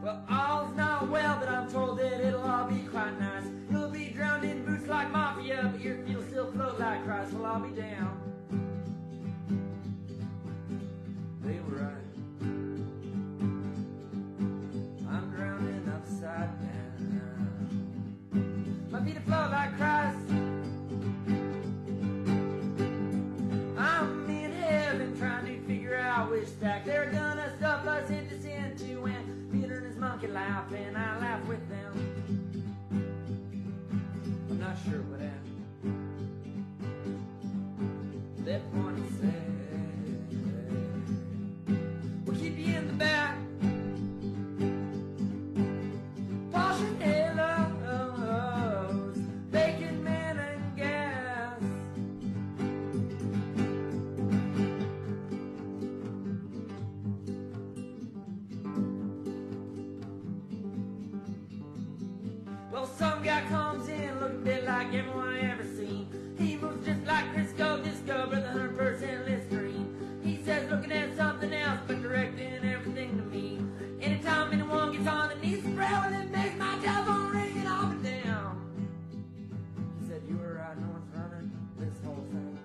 Well, all's not well, but I'm told that it'll all be quite nice. You'll be drowned in boots like mafia, but your feet will still float like Christ. Well, I'll be down. They were right. I'm drowning upside down. My feet float like Christ. I'm in heaven trying to figure out which stack they're gonna stuff us into sin to, and Peter and his monkey laugh, and I laugh with them. I'm not sure what happened. That point he said, we'll keep you in the back. Polishing halos, bacon, man, and gas. Well, some guy comes in looking a bit like everyone I ever seen. He moves just like Crisco Disco, but 100% Listerine. He says looking at something else, but directing everything to me. Anytime anyone gets on their knees, well, it makes my telephone ringing up and down. He said, you were right, no one's running this whole thing.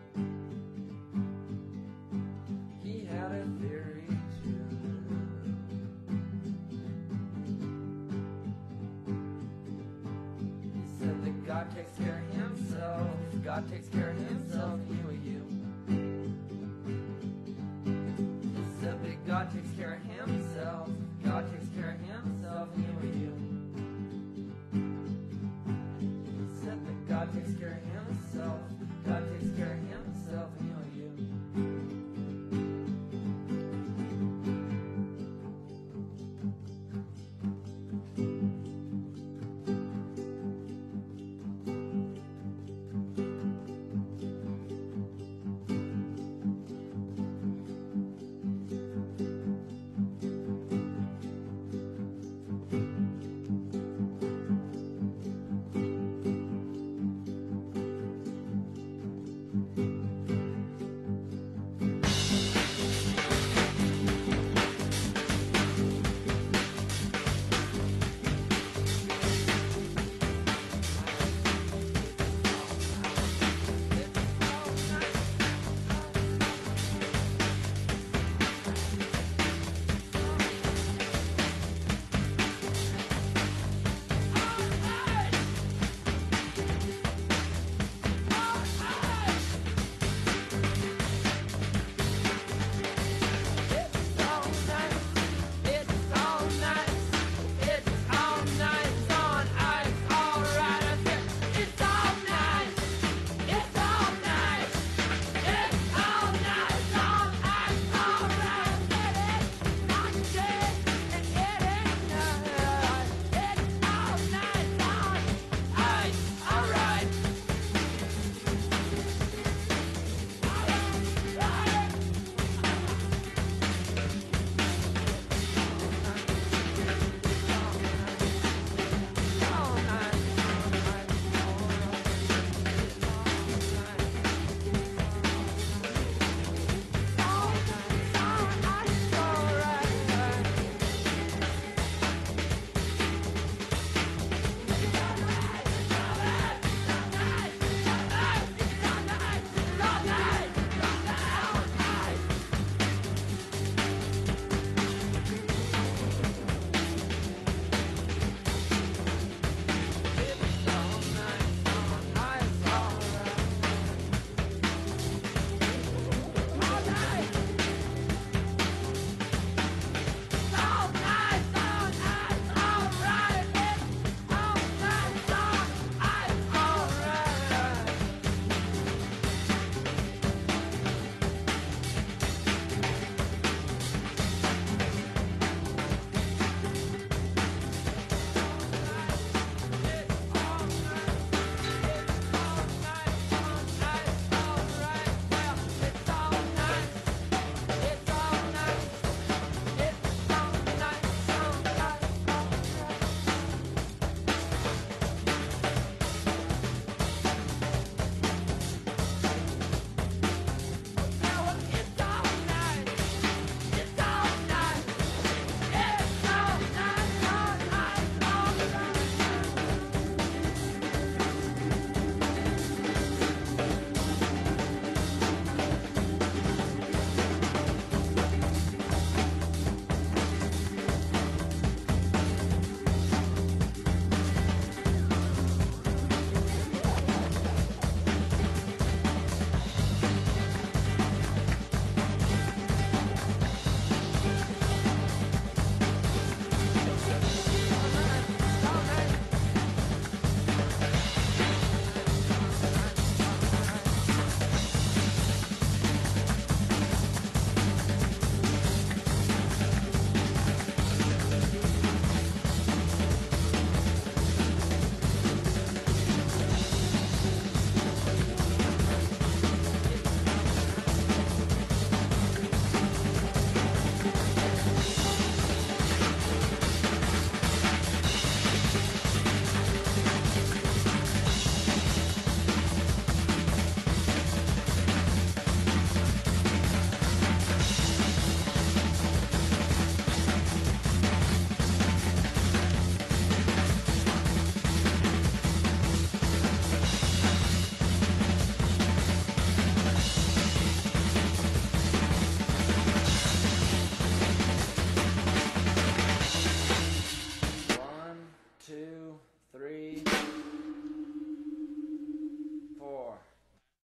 He had a theory too. He said that God takes care of himself. God takes care of himself, and you are you. He said that God takes care of himself.